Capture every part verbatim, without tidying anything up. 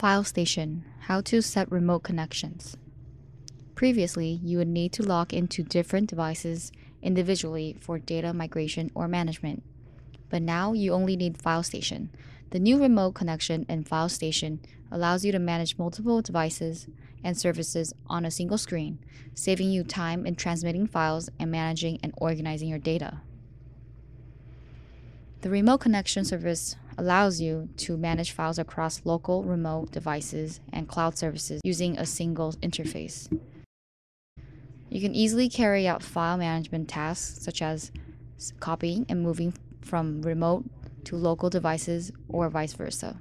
File Station: How to set remote connections. Previously, you would need to log into different devices individually for data migration or management. But now you only need File Station. The new remote connection in File Station allows you to manage multiple devices and services on a single screen, saving you time in transmitting files and managing and organizing your data. The remote connection service allows you to manage files across local remote devices and cloud services using a single interface. You can easily carry out file management tasks such as copying and moving from remote to local devices or vice versa.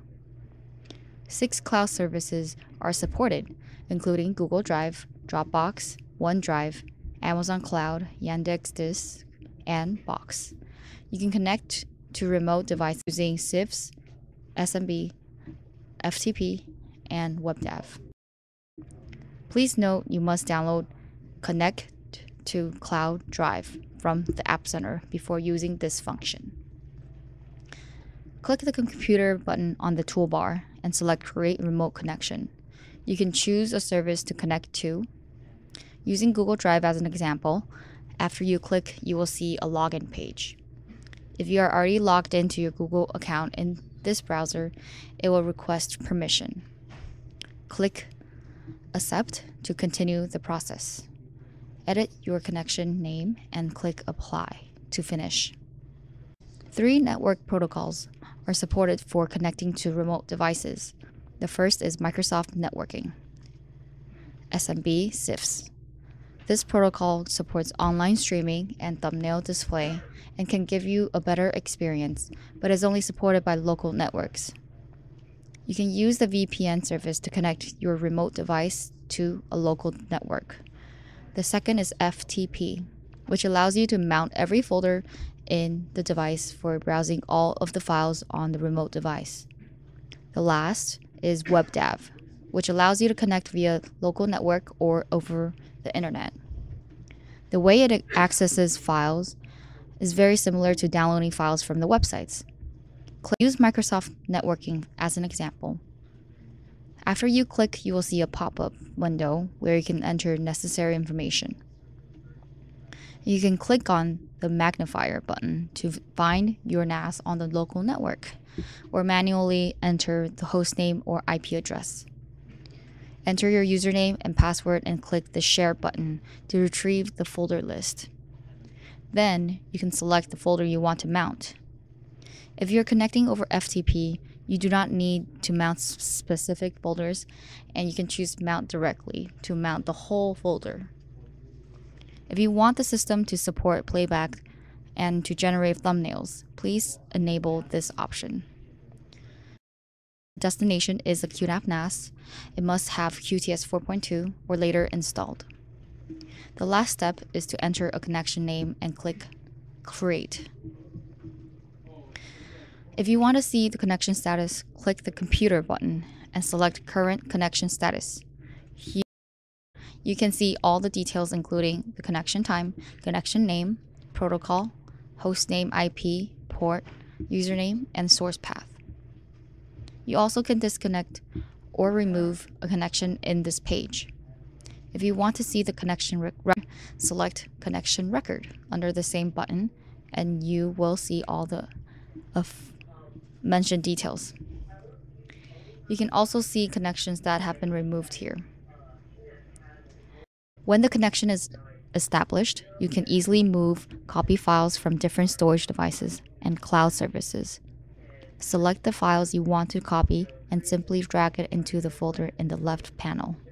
Six cloud services are supported, including Google Drive, Dropbox, OneDrive, Amazon Cloud, Yandex Disk, and Box. You can connect to remote devices using S I Fs, S M B, F T P, and WebDAV. Please note you must download Connect to Cloud Drive from the App Center before using this function. Click the computer button on the toolbar and select Create Remote Connection. You can choose a service to connect to. Using Google Drive as an example, after you click, you will see a login page. If you are already logged into your Google account in this browser, it will request permission. Click Accept to continue the process. Edit your connection name and click Apply to finish. Three network protocols are supported for connecting to remote devices. The first is Microsoft Networking, S M B S I Fs. This protocol supports online streaming and thumbnail display and can give you a better experience, but is only supported by local networks. You can use the V P N service to connect your remote device to a local network. The second is F T P, which allows you to mount every folder in the device for browsing all of the files on the remote device. The last is WebDAV, which allows you to connect via local network or over the internet. The way it accesses files is very similar to downloading files from the websites. Use Microsoft Networking as an example. After you click, you will see a pop-up window where you can enter necessary information. You can click on the magnifier button to find your N A S on the local network, or manually enter the hostname or I P address. Enter your username and password and click the Share button to retrieve the folder list. Then you can select the folder you want to mount. If you're connecting over F T P, you do not need to mount specific folders, and you can choose Mount directly to mount the whole folder. If you want the system to support playback and to generate thumbnails, please enable this option. Destination is a Q NAP N A S. It must have Q T S four point two or later installed. The last step is to enter a connection name and click Create. If you want to see the connection status, click the computer button and select Current Connection Status. Here you can see all the details, including the connection time, connection name, protocol, hostname I P, port, username, and source path. You also can disconnect or remove a connection in this page. If you want to see the connection record, select Connection Record under the same button, and you will see all the of mentioned details. You can also see connections that have been removed here. When the connection is established, you can easily move copy files from different storage devices and cloud services. Select the files you want to copy and simply drag it into the folder in the left panel.